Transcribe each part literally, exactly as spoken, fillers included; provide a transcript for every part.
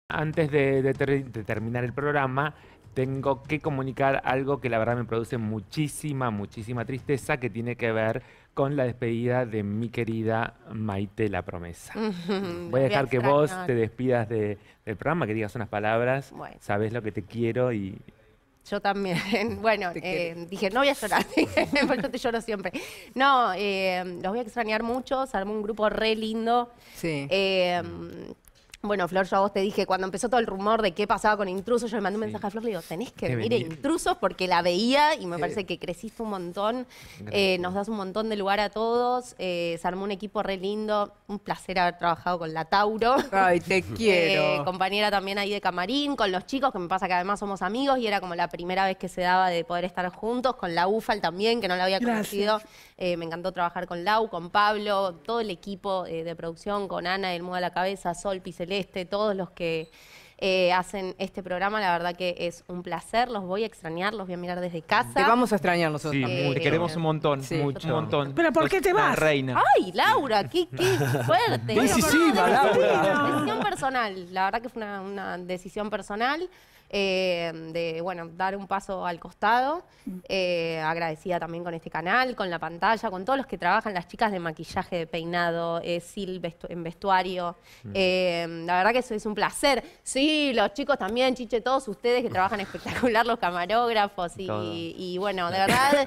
Antes de, de ter de terminar el programa, tengo que comunicar algo que la verdad me produce muchísima, muchísima tristeza, que tiene que ver con la despedida de mi querida Maite La Promesa. Voy a dejar que vos te despidas de, del programa, que digas unas palabras. Bueno. Sabés lo que te quiero y... Yo también. Bueno, eh, dije, no voy a llorar, porque yo te lloro siempre. No, eh, los voy a extrañar mucho, se armó un grupo re lindo. Sí. Eh, Bueno, Flor, yo a vos te dije, cuando empezó todo el rumor de qué pasaba con Intrusos, yo le mandé un Sí. mensaje a Flor, le digo, tenés que Que venir a venir. Intrusos porque la veía y me Sí. parece que creciste un montón, eh, Gracias. nos das un montón de lugar a todos, eh, se armó un equipo re lindo, un placer haber trabajado con la Tauro. Ay, te quiero. Eh, compañera también ahí de camarín, con los chicos, que me pasa que además somos amigos y era como la primera vez que se daba de poder estar juntos, con la UFAL también, que no la había conocido. Eh, me encantó trabajar con Lau, con Pablo, todo el equipo eh, de producción, con Ana, El Mudo a la Cabeza, Sol, Piceleste, todos los que eh, hacen este programa. La verdad que es un placer, los voy a extrañar, los voy a mirar desde casa. Te vamos a extrañar nosotros Sí, también. Eh, te queremos un montón, sí. mucho, un montón. ¿Pero por qué te Sos una vas? reina. ¡Ay, Laura! ¡Qué, qué fuerte! Decisiva, No, Laura. Decisión personal. La verdad que fue una, una decisión personal eh, de, bueno, dar un paso al costado. Eh, agradecida también con este canal, con la pantalla, con todos los que trabajan, las chicas de maquillaje, de peinado, eh, Sil vestu en vestuario. Eh, la verdad que eso es un placer. Sí, los chicos también, Chiche, todos ustedes que trabajan espectacular, los camarógrafos. Y, Todo. y bueno, de verdad,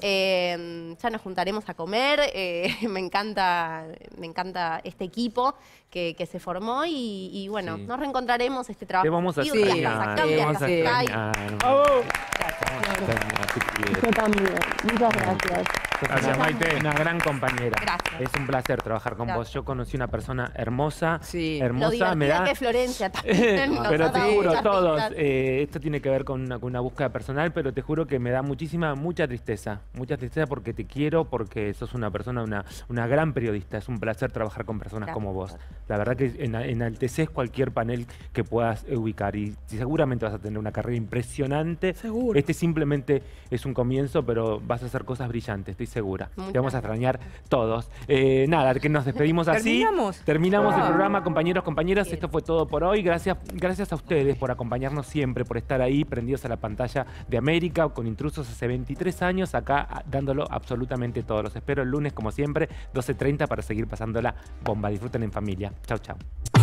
eh, ya nos juntaremos a comer. Eh, me encanta, me encanta este equipo que, que se formó y, y bueno, Sí. nos reencontraremos este trabajo. Te vamos a Sí, extrañar, las te acá, vamos a las acá. extrañar. Gracias. Te quiero. Yo también. Muchas gracias. Sos Gracias, una, Maite. una gran compañera. Gracias. Es un placer trabajar con Gracias. vos. Yo conocí una persona hermosa, Sí. Lo hermosa, divertida me da... que es Florencia también. nos pero ha te dado juro, muchas todos, pistas. eh, esto tiene que ver con una, con una búsqueda personal, pero te juro que me da muchísima, mucha tristeza. Mucha tristeza porque te quiero, porque sos una persona, una, una gran periodista. Es un placer trabajar con personas Gracias. como vos. La verdad que en- enalteces cualquier panel que puedas eh, ubicar y seguramente vas a tener una carrera impresionante. Seguro. Este simplemente es un comienzo, pero vas a hacer cosas brillantes, estoy segura. Muchas Te vamos a extrañar todos. Eh, nada, que nos despedimos así. ¿Terminamos? Terminamos el Ah. programa, compañeros, compañeras. Bien. Esto fue todo por hoy. Gracias, gracias a ustedes por acompañarnos siempre, por estar ahí prendidos a la pantalla de América con Intrusos hace veintitrés años, acá a- dándolo absolutamente todo. Los espero el lunes, como siempre, doce treinta para seguir pasándola bomba. Disfruten en familia. Chau, chau.